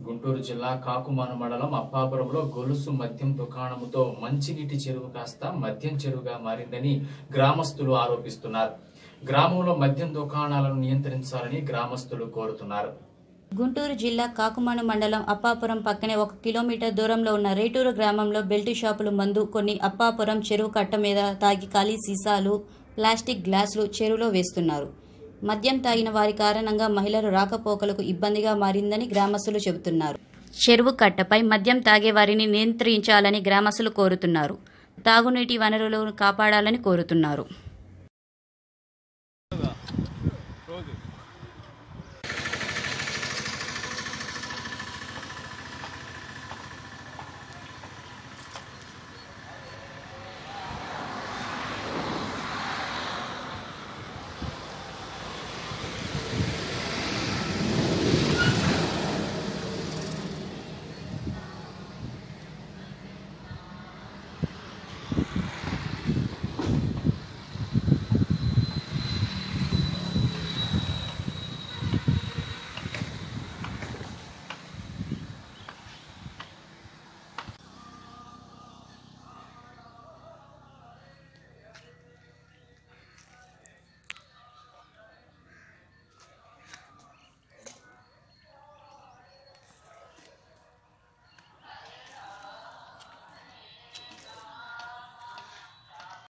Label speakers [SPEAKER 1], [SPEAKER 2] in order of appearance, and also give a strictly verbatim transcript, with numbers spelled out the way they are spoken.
[SPEAKER 1] గుంటూరు జిల్లా కాకుమాను మండలం అప్పాపురంలో గొలుసు మద్యం దుకాణముతో మంచినీటి చెరువు కాస్త మద్యం చెరువుగా మారిందని గ్రామస్తులు ఆరోపిస్తున్నారు. గ్రామంలో మద్యం దుకాణాలను నియంత్రించాలని గ్రామస్తులు కోరుతున్నారు.
[SPEAKER 2] గుంటూరు జిల్లా కాకుమాను మండలం అప్పాపురం పక్కనే ఒక కిలోమీటర్ దూరంలో ఉన్న రేటూరు గ్రామంలో బెల్ట్ షాపులు మందు కొన్ని అప్పాపురం చెరువు కట్ట మీద తాగి ఖాళీ సీసాలు, ప్లాస్టిక్ గ్లాసులు చెరువులో వేస్తున్నారు. మద్యం తాగిన వారి కారణంగా మహిళలు రాకపోకలకు ఇబ్బందిగా మారిందని గ్రామస్తులు చెబుతున్నారు. చెరువు కట్టపై మద్యం తాగే వారిని నియంత్రించాలని గ్రామస్తులు కోరుతున్నారు. తాగునీటి వనరులను కాపాడాలని కోరుతున్నారు.